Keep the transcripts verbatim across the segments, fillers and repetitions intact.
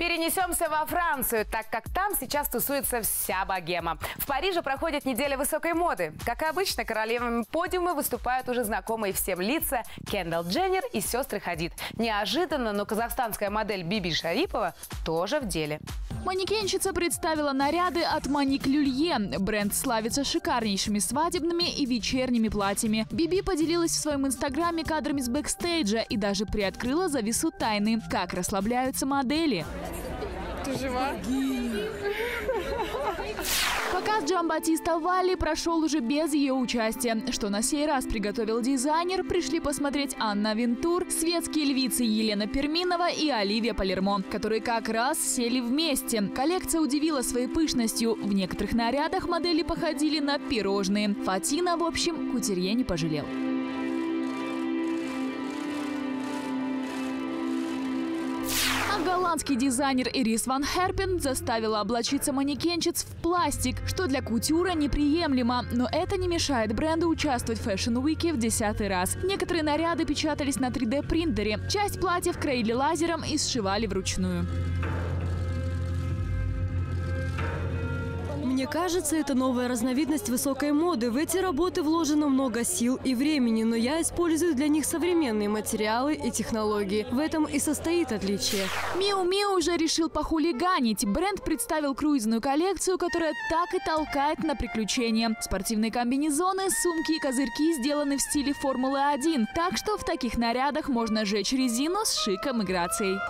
Перенесемся во Францию, так как там сейчас тусуется вся богема. В Париже проходит неделя высокой моды. Как и обычно, королевами подиума выступают уже знакомые всем лица Кендалл Дженнер и сестры Хадид. Неожиданно, но казахстанская модель Биби Шарипова тоже в деле. Манекенщица представила наряды от Маник Люлье. Бренд славится шикарнейшими свадебными и вечерними платьями. Биби поделилась в своем инстаграме кадрами с бэкстейджа и даже приоткрыла завесу тайны, как расслабляются модели. Ты жива? Показ Джамбатиста Валли прошел уже без ее участия. Что на сей раз приготовил дизайнер, пришли посмотреть Анна Винтур, светские львицы Елена Перминова и Оливия Палермо, которые как раз сели вместе. Коллекция удивила своей пышностью. В некоторых нарядах модели походили на пирожные. Фатина, в общем, кутюрье не пожалел. Голландский дизайнер Ирис Ван Херпен заставила облачиться манекенщиц в пластик, что для кутюра неприемлемо. Но это не мешает бренду участвовать в фэшн-уике в десятый раз. Некоторые наряды печатались на три дэ принтере. Часть платьев краили лазером и сшивали вручную. Мне кажется, это новая разновидность высокой моды. В эти работы вложено много сил и времени, но я использую для них современные материалы и технологии. В этом и состоит отличие. Миу Миу уже решил похулиганить. Бренд представил круизную коллекцию, которая так и толкает на приключения. Спортивные комбинезоны, сумки и козырьки сделаны в стиле Формулы один. Так что в таких нарядах можно жечь резину с шиком и грацией.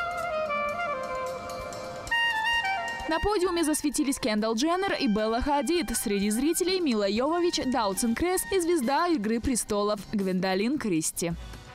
На подиуме засветились Кендалл Дженнер и Белла Хадид. Среди зрителей Мила Йовович, Даутсен Кресс и звезда «Игры престолов» Гвендолин Кристи.